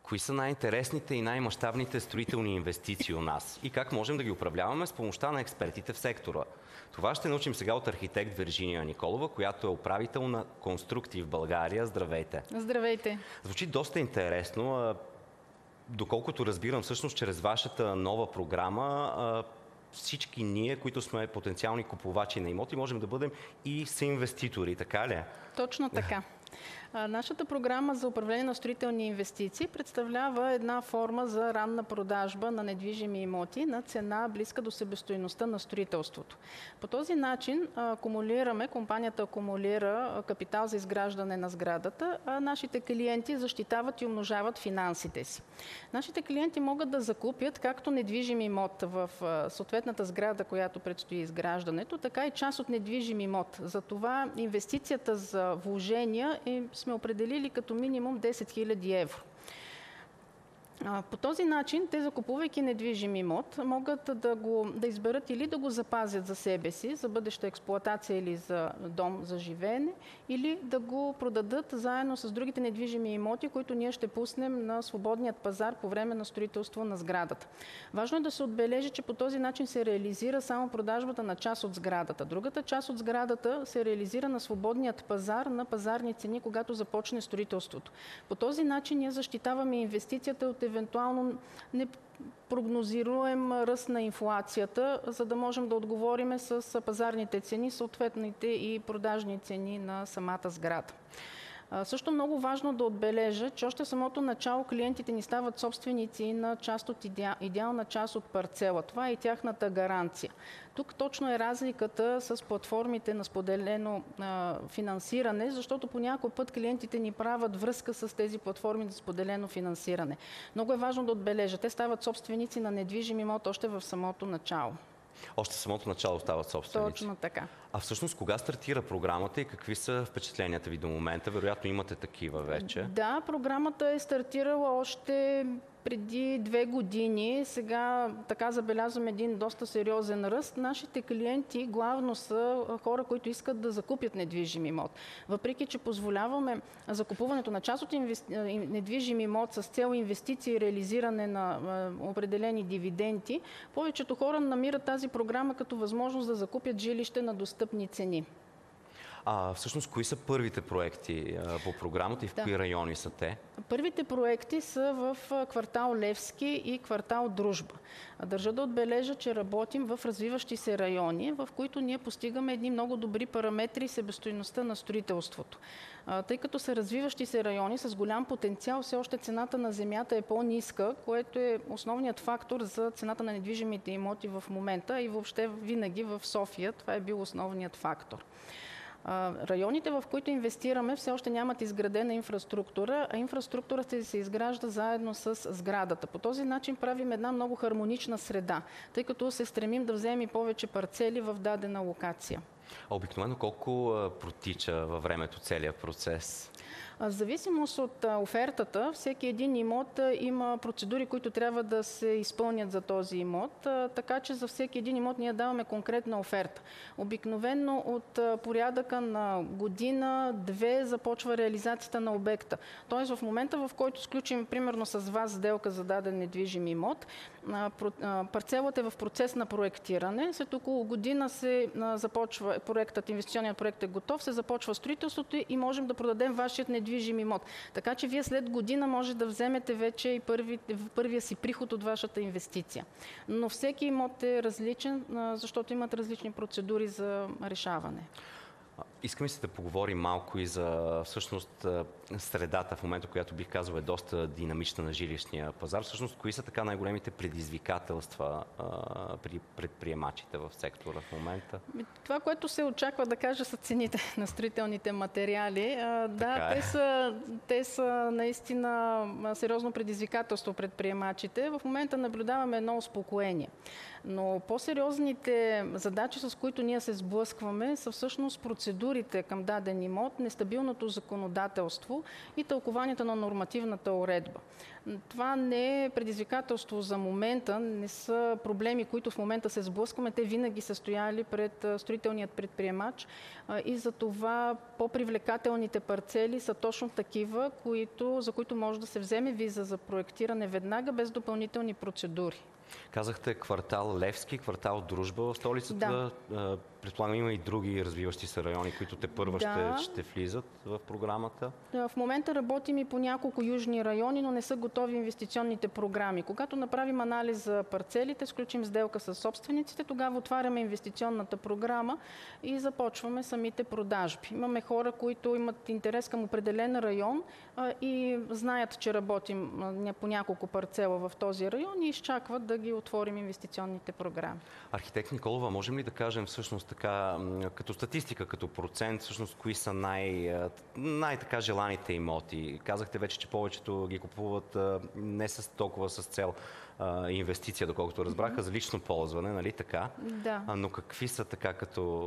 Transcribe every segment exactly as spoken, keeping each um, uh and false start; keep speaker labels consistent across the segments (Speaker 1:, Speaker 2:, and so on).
Speaker 1: кои са най-интересните и най-мащабните строителни инвестиции у нас и как можем да ги управляваме с помощта на експертите в сектора. Това ще научим сега от архитект Виржиния Николова, която е управител на Конструкти в България. Здравейте!
Speaker 2: Здравейте!
Speaker 1: Звучи доста интересно. Доколкото разбирам, всъщност чрез вашата нова програма всички ние, които сме потенциални купувачи на имоти, можем да бъдем и съинвеститори, така ли?
Speaker 2: Точно така. Нашата програма за управление на строителни инвестиции представлява една форма за ранна продажба на недвижими имоти на цена близка до себестойността на строителството. По този начин акумулираме, компанията акумулира капитал за изграждане на сградата, а нашите клиенти защитават и умножават финансите си. Нашите клиенти могат да закупят както недвижим имот в съответната сграда, която предстои изграждането, така и част от недвижим имот. Затова инвестицията за вложения е сме определили като минимум десет хиляди евро. По този начин, те закупувайки недвижим имот, могат да, го, да изберат или да го запазят за себе си, за бъдеща експлоатация или за дом за живеене, или да го продадат заедно с другите недвижими имоти, които ние ще пуснем на свободният пазар по време на строителство на сградата. Важно е да се отбележи, че по този начин се реализира само продажбата на част от сградата. Другата част от сградата се реализира на свободният пазар на пазарни цени, когато започне строителството. По този начин ние защитаваме инвестицията от евентуално непрогнозируем ръст на инфлацията, за да можем да отговорим с пазарните цени, съответните и продажни цени на самата сграда. Също много важно да отбележа, че още в самото начало клиентите ни стават собственици на част от идеал, идеална част от парцела. Това е и тяхната гаранция. Тук точно е разликата с платформите на споделено а, финансиране, защото по някой път клиентите ни правят връзка с тези платформи за споделено финансиране. Много е важно да отбележа, те стават собственици на недвижим имот още в самото начало.
Speaker 1: Още в самото начало стават собственици.
Speaker 2: Точно така.
Speaker 1: А всъщност кога стартира програмата и какви са впечатленията ви до момента? Вероятно имате такива вече.
Speaker 2: Да, програмата е стартирала още преди две години. Сега така забелязваме един доста сериозен ръст. Нашите клиенти главно са хора, които искат да закупят недвижим имот. Въпреки че позволяваме закупуването на част от инвести... недвижим имот с цел инвестиции и реализиране на определени дивиденти, повечето хора намират тази програма като възможност да закупят жилище на достъпни цени.
Speaker 1: А всъщност, кои са първите проекти а, по програмата и в да. кои райони са те?
Speaker 2: Първите проекти са в квартал Левски и квартал Дружба. Държа да отбележа, че работим в развиващи се райони, в които ние постигаме едни много добри параметри и себестойността на строителството. Тъй като са развиващи се райони с голям потенциал, все още цената на земята е по-ниска, което е основният фактор за цената на недвижимите имоти в момента и въобще винаги в София. Това е бил основният фактор. Районите, в които инвестираме, все още нямат изградена инфраструктура, а инфраструктурата се изгражда заедно с сградата. По този начин правим една много хармонична среда, тъй като се стремим да вземем повече парцели в дадена локация.
Speaker 1: А обикновено колко протича във времето целият процес?
Speaker 2: В зависимост от офертата, всеки един имот има процедури, които трябва да се изпълнят за този имот, така че за всеки един имот ние даваме конкретна оферта. Обикновено от порядъка на година-две започва реализацията на обекта. Тоест в момента, в който сключим примерно с вас сделка за даден недвижим имот, парцелът е в процес на проектиране, след около година се започва проектът, инвестиционният проект е готов, се започва строителството и можем да продадем вашият недвижим имот. Така че вие след година може да вземете вече и първи, първия си приход от вашата инвестиция. Но всеки имот е различен, защото имат различни процедури за решаване.
Speaker 1: Искаме си да поговорим малко и за всъщност средата в момента, която бих казал е доста динамична на жилищния пазар. Всъщност, кои са така най-големите предизвикателства а, при предприемачите в сектора в момента?
Speaker 2: Това, което се очаква да кажа, са цените на строителните материали. А, да,
Speaker 1: е.
Speaker 2: те, са, те са наистина сериозно предизвикателство предприемачите. В момента наблюдаваме едно успокоение. Но по-сериозните задачи, с които ние се сблъскваме, са всъщност процедурите процедурите към даден имот, нестабилното законодателство и тълкованията на нормативната уредба. Това не е предизвикателство за момента, не са проблеми, които в момента се сблъскваме. Те винаги са стояли пред строителният предприемач и за това по-привлекателните парцели са точно такива, които, за които може да се вземе виза за проектиране веднага, без допълнителни процедури.
Speaker 1: Казахте квартал Левски, квартал Дружба в столицата. Да. Предполагам, има и други развиващи се райони, които те първа да. ще, ще влизат в програмата.
Speaker 2: В момента работим и по няколко южни райони, но не са готови инвестиционните програми. Когато направим анализ за парцелите, сключим сделка с собствениците, тогава отваряме инвестиционната програма и започваме самите продажби. Имаме хора, които имат интерес към определен район и знаят, че работим по няколко парцела в този район и изчакват да ги отворим инвестиционните програми.
Speaker 1: Архитект Николова, можем ли да кажем всъщност така, като статистика, като процент, всъщност кои са най, най-така желаните имоти? Казахте вече, че повечето ги купуват не с толкова с цел инвестиция, доколкото разбраха, за лично ползване, нали така?
Speaker 2: Да.
Speaker 1: Но какви са така като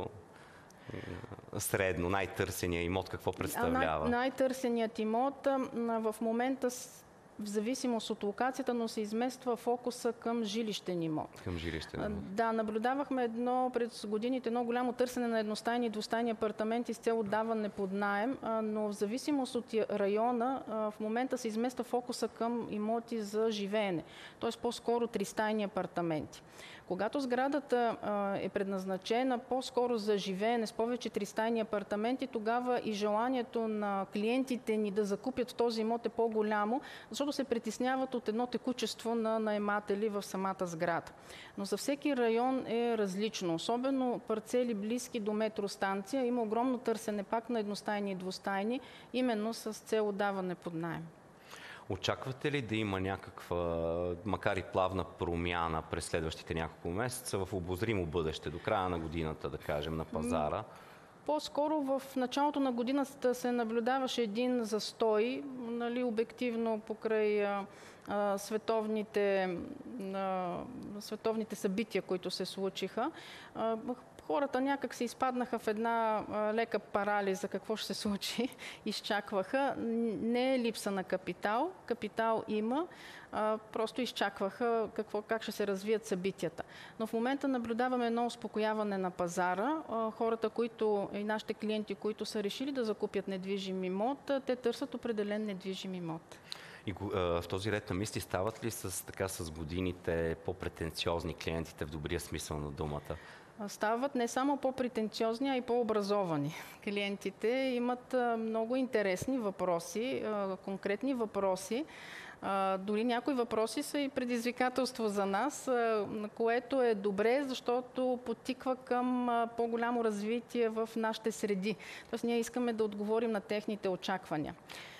Speaker 1: средно, най-търсения имот, какво представлява?
Speaker 2: Най- най-търсеният имот в момента в зависимост от локацията, но се измества фокуса към жилищен имот.
Speaker 1: Към жилищен имот.
Speaker 2: Да, наблюдавахме едно през годините едно голямо търсене на едностайни и двустайни апартаменти с цел отдаване под наем, но в зависимост от района в момента се измества фокуса към имоти за живеене, т.е. по-скоро тристайни апартаменти. Когато сградата е предназначена по-скоро за живеене с повече тристайни апартаменти, тогава и желанието на клиентите ни да закупят този имот е по-голямо, защото се притесняват от едно текучество на наематели в самата сграда. Но за всеки район е различно. Особено парцели близки до метростанция има огромно търсене пак на едностайни и двустайни, именно с цел отдаване под наем.
Speaker 1: Очаквате ли да има някаква, макар и плавна промяна през следващите няколко месеца в обозримо бъдеще, до края на годината, да кажем, на пазара?
Speaker 2: По-скоро в началото на годината се наблюдаваше един застой, нали, обективно покрай а, а, световните, а, световните събития, които се случиха. А, Хората някак се изпаднаха в една а, лека парализа, какво ще се случи, изчакваха. Не е липса на капитал, капитал има, а, просто изчакваха какво, как ще се развият събитията. Но в момента наблюдаваме едно успокояване на пазара. А, хората, които и нашите клиенти, които са решили да закупят недвижим имот, те търсят определен недвижим имот.
Speaker 1: И а, в този ред на мисли стават ли с, така, с годините по-претенциозни клиентите в добрия смисъл на думата?
Speaker 2: Стават не само по-претенциозни, а и по-образовани. Клиентите имат много интересни въпроси, конкретни въпроси. Дори някои въпроси са и предизвикателство за нас, което е добре, защото подтиква към по-голямо развитие в нашите среди. Тоест ние искаме да отговорим на техните очаквания.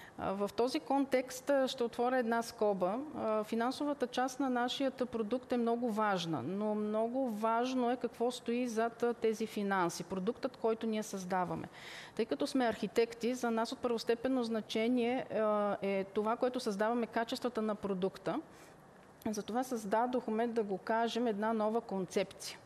Speaker 2: В този контекст ще отворя една скоба. Финансовата част на нашия продукт е много важна, но много важно е какво стои зад тези финанси, продуктът, който ние създаваме. Тъй като сме архитекти, за нас от първостепенно значение е това, което създаваме, качествата на продукта. Затова създадохме, да го кажем, една нова концепция.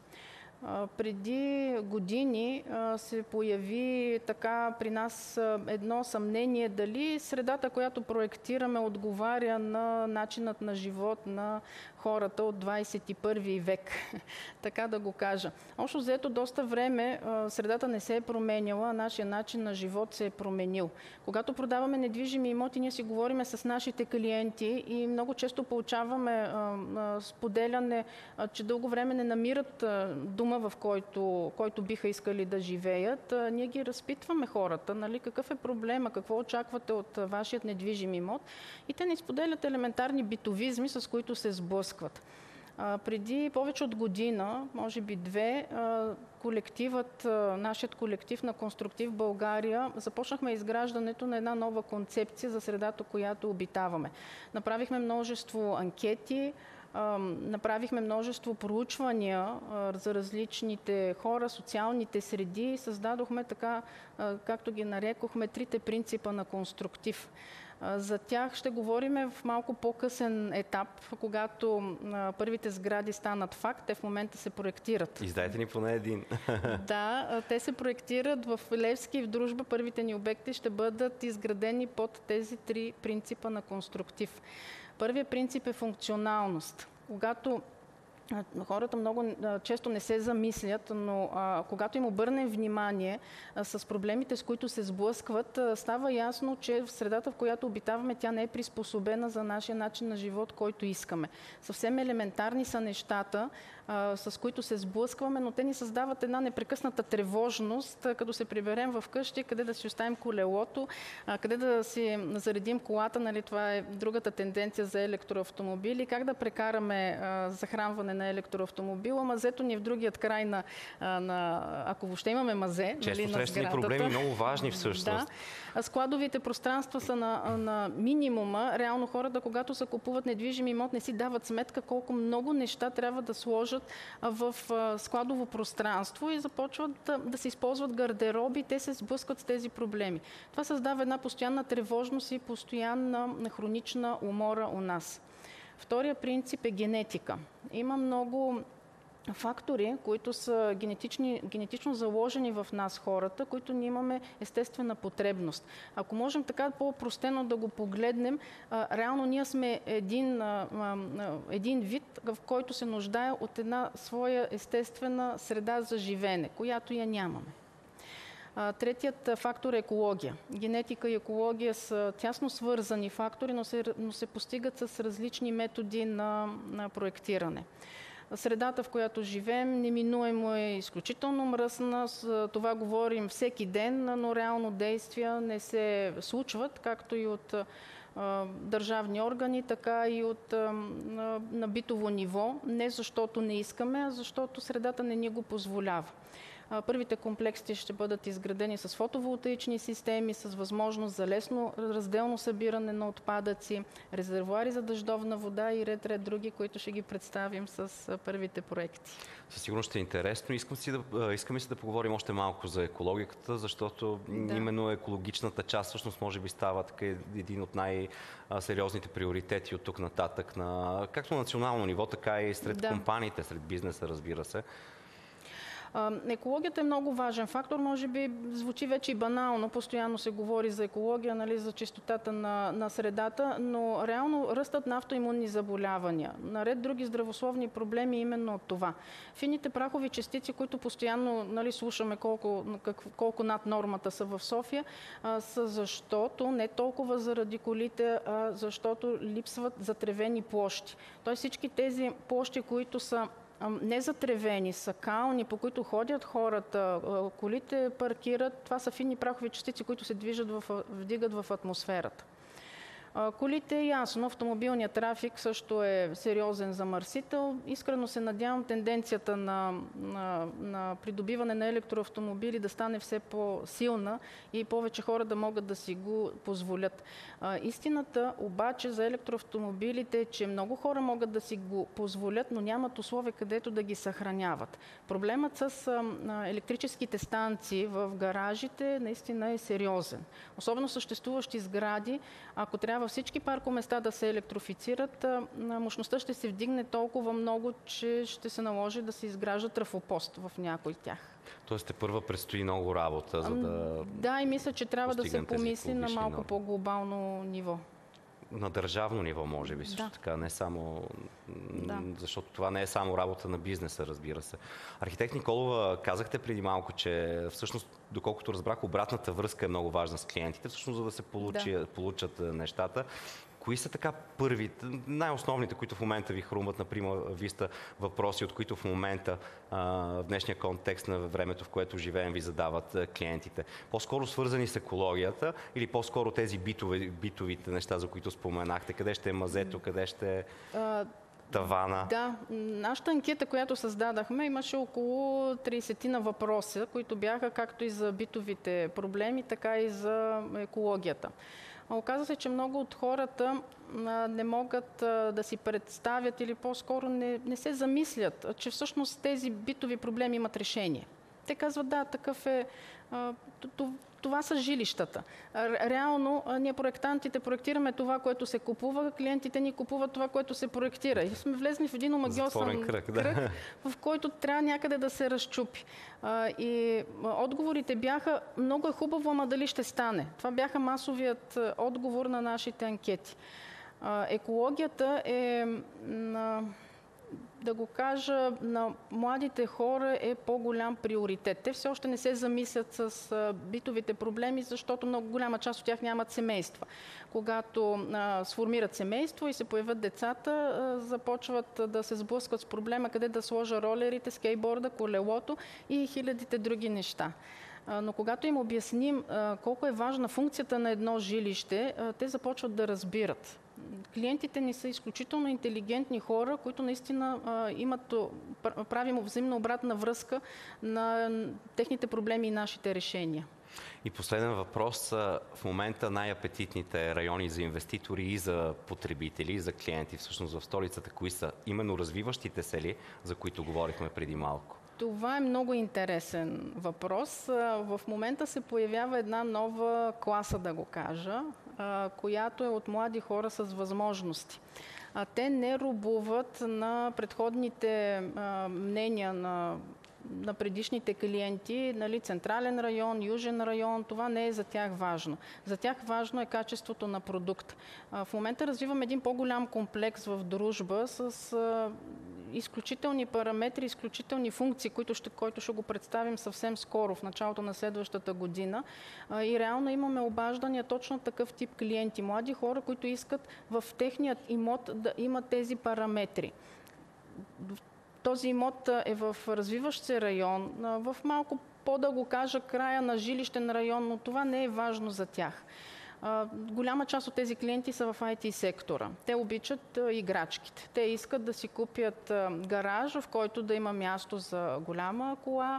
Speaker 2: Преди години се появи така при нас едно съмнение дали средата, която проектираме, отговаря на начинът на живот на хората от двадесет и първи век, така да го кажа. Общо взето доста време средата не се е променяла, а нашия начин на живот се е променил. Когато продаваме недвижими имоти, ние си говориме с нашите клиенти и много често получаваме споделяне, че дълго време не намират дума, в който, който биха искали да живеят. Ние ги разпитваме хората, нали, какъв е проблема, какво очаквате от вашият недвижим имот, и те ни споделят елементарни битовизми, с които се сблъскват. А, преди повече от година, може би две, а, колективът, а, нашият колектив на Конструктив България, започнахме изграждането на една нова концепция за средата, която обитаваме. Направихме множество анкети, а, направихме множество проучвания а, за различните хора, социалните среди и създадохме така, а, както ги нарекохме, трите принципа на Конструктив. За тях ще говорим в малко по-късен етап, когато първите сгради станат факт. Те в момента се проектират.
Speaker 1: Издайте ни поне един.
Speaker 2: Да, те се проектират в Левски и в Дружба. Първите ни обекти ще бъдат изградени под тези три принципа на конструктив. Първият принцип е функционалност. Когато хората много често не се замислят, но а, когато им обърнем внимание а, с проблемите, с които се сблъскват, а, става ясно, че в средата, в която обитаваме, тя не е приспособена за нашия начин на живот, който искаме. Съвсем елементарни са нещата, а, с които се сблъскваме, но те ни създават една непрекъсната тревожност, а, като се приберем в къщи, къде да си оставим колелото, а, къде да си заредим колата, нали, това е другата тенденция за електроавтомобили, как да прекараме а, захранване на електроавтомобила. Мазето ни е в другият край на, на ако въобще имаме мазе,
Speaker 1: често
Speaker 2: нали, на
Speaker 1: срещани проблеми, много важни всъщност.
Speaker 2: Да. Складовите пространства са на, на минимума. Реално хората, когато се купуват недвижим имот, не си дават сметка колко много неща трябва да сложат в складово пространство и започват да, да се използват гардероби. Те се сблъскват с тези проблеми. Това създава една постоянна тревожност и постоянна хронична умора у нас. Втория принцип е генетика. Има много фактори, които са генетично заложени в нас хората, които ние имаме естествена потребност. Ако можем така по-простено да го погледнем, реално ние сме един, един вид, в който се нуждае от една своя естествена среда за живеене, която я нямаме. Третият фактор е екология. Генетика и екология са тясно свързани фактори, но се, но се постигат с различни методи на, на проектиране. Средата, в която живеем, неминуемо е изключително мръсна. С това говорим всеки ден, но реално действия не се случват, както и от а, държавни органи, така и от а, на битово ниво. Не защото не искаме, а защото средата не ни го позволява. Първите комплекси ще бъдат изградени с фотоволтаични системи, с възможност за лесно разделно събиране на отпадъци, резервоари за дъждовна вода и ред ред други, които ще ги представим с първите проекти.
Speaker 1: Със сигурност ще е интересно. Искам си да, искаме си да поговорим още малко за екологията, защото да. Именно екологичната част всъщност може би става така един от най-сериозните приоритети от тук нататък, на както на национално ниво, така и сред да. компаниите, сред бизнеса, разбира се.
Speaker 2: Екологията е много важен фактор, може би звучи вече и банално, постоянно се говори за екология, нали, за чистотата на, на средата, но реално ръстът на автоимунни заболявания, наред други здравословни проблеми именно от това. Фините прахови частици, които постоянно, нали, слушаме колко, как, колко над нормата са в София, а, са защото, не толкова заради колите, а защото липсват затревени площи. Тоест всички тези площи, които са незатревени, са кални, по които ходят хората, колите паркират, това са фини прахови частици, които се движат в, вдигат в атмосферата. Колите е ясно, автомобилният трафик също е сериозен замърсител. Искрено се надявам тенденцията на, на, на придобиване на електроавтомобили да стане все по-силна и повече хора да могат да си го позволят. Истината обаче за електроавтомобилите е, че много хора могат да си го позволят, но нямат условия където да ги съхраняват. Проблемът с електрическите станции в гаражите наистина е сериозен. Особено съществуващи сгради, ако трябва всички паркоместа да се електрифицират, мощността ще се вдигне толкова много, че ще се наложи да се изгражда трафопост в някой от тях.
Speaker 1: Тоест те първа предстои много работа, за да...
Speaker 2: Да, и мисля, че трябва да се помисли на малко по-глобално ниво.
Speaker 1: На държавно ниво, може би, също да. така, не само... Да. Защото това не е само работа на бизнеса, разбира се. Архитект Николова, казахте преди малко, че всъщност, доколкото разбрах, обратната връзка е много важна с клиентите, всъщност за да се получи, да. получат нещата. Кои са така първите, най-основните, които в момента ви хрумват, например, виста въпроси, от които в момента в днешния контекст на времето, в което живеем, ви задават клиентите? По-скоро свързани с екологията или по-скоро тези битови, битовите неща, за които споменахте? Къде ще е мазето, къде ще е тавана?
Speaker 2: Да, нашата анкета, която създадахме, имаше около трийсет на въпроса, които бяха както и за битовите проблеми, така и за екологията. Оказва се, че много от хората не могат да си представят или по-скоро не, не се замислят, че всъщност тези битови проблеми имат решение. Те казват, да, такъв е, това са жилищата. Реално ние проектантите проектираме това, което се купува, клиентите ни купуват това, което се проектира. И сме влезли в един омагьосан кръг, да. кръг, в който трябва някъде да се разчупи. И отговорите бяха: много е хубаво, ама дали ще стане? Това бяха масовият отговор на нашите анкети. Екологията е, да го кажа, на младите хора е по-голям приоритет. Те все още не се замислят с битовите проблеми, защото много голяма част от тях нямат семейства. Когато а, сформират семейство и се появят децата, а, започват да се сблъскват с проблема къде да сложа ролерите, скейтборда, колелото и хилядите други неща. Но когато им обясним а, колко е важна функцията на едно жилище, а, те започват да разбират. Клиентите ни са изключително интелигентни хора, които наистина а, имат, правим взаимно обратна връзка на техните проблеми и нашите решения.
Speaker 1: И последен въпрос. В момента най-апетитните райони за инвеститори и за потребители, и за клиенти всъщност в столицата, кои са? Именно развиващите се ли, за които говорихме преди малко?
Speaker 2: Това е много интересен въпрос. В момента се появява една нова класа, да го кажа, която е от млади хора с възможности. Те не робуват на предходните мнения на на предишните клиенти, нали, централен район, южен район, това не е за тях важно. За тях важно е качеството на продукт. В момента развиваме един по-голям комплекс в Дружба с а, изключителни параметри, изключителни функции, които ще, който ще го представим съвсем скоро, в началото на следващата година. А, и реално имаме обаждания точно такъв тип клиенти. Млади хора, които искат в техният имот да имат тези параметри. Този имот е в развиващ се район, в малко по, да го кажа, края на жилищен район, но това не е важно за тях. Голяма част от тези клиенти са в ай ти сектора. Те обичат играчките. Те искат да си купят гараж, в който да има място за голяма кола,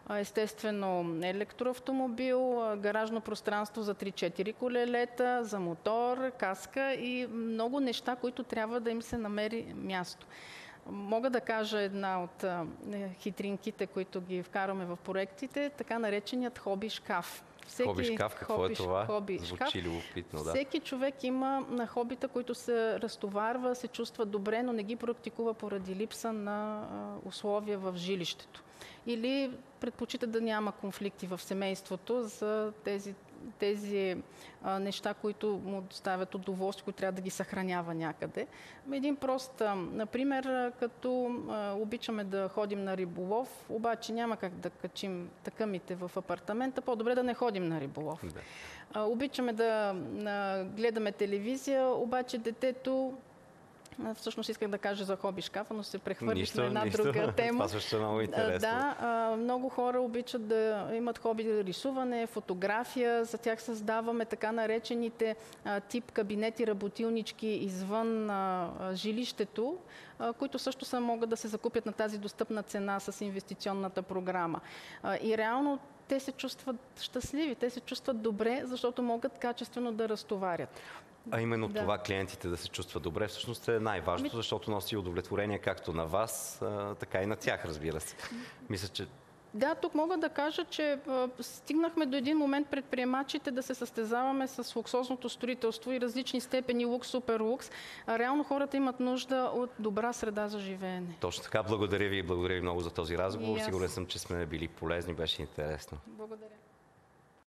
Speaker 2: естествено електроавтомобил, гаражно пространство за три-четири колелета, за мотор, каска и много неща, които трябва да им се намери място. Мога да кажа една от а, хитринките, които ги вкараме в проектите, така нареченият хоби шкаф.
Speaker 1: Всеки, хоби шкаф, какво
Speaker 2: хоби,
Speaker 1: е това?
Speaker 2: Хоби
Speaker 1: Звучи любопитно, да.
Speaker 2: Всеки човек има на хобита, които се разтоварва, се чувства добре, но не ги практикува поради липса на а, условия в жилището. Или предпочита да няма конфликти в семейството за тези тези а, неща, които му доставят удоволствие, които трябва да ги съхранява някъде. Един прост, а, например, като а, обичаме да ходим на риболов, обаче няма как да качим такъмите в апартамента, по-добре да не ходим на риболов. Да. А, обичаме да а, гледаме телевизия, обаче детето, всъщност исках да кажа за хоби шкафа, но се прехвърлих на една
Speaker 1: нищо.
Speaker 2: друга тема.
Speaker 1: Това също е много интересно.
Speaker 2: Да, много хора обичат да имат хоби за рисуване, фотография. За тях създаваме така наречените тип кабинети, работилнички извън жилището, които също са, могат да се закупят на тази достъпна цена с инвестиционната програма. И реално те се чувстват щастливи, те се чувстват добре, защото могат качествено да разтоварят.
Speaker 1: А именно
Speaker 2: да.
Speaker 1: това клиентите да се чувстват добре, всъщност е най-важното, защото носи удовлетворение както на вас, а, така и на тях, разбира се. Мисля, че...
Speaker 2: Да, тук мога да кажа, че а, стигнахме до един момент предприемачите да се състезаваме с луксозното строителство и различни степени лукс, супер лукс. А реално хората имат нужда от добра среда за живеене.
Speaker 1: Точно така. Благодаря ви и благодаря ви много за този разговор. Сигурен съм, че сме били полезни, беше интересно.
Speaker 2: Благодаря.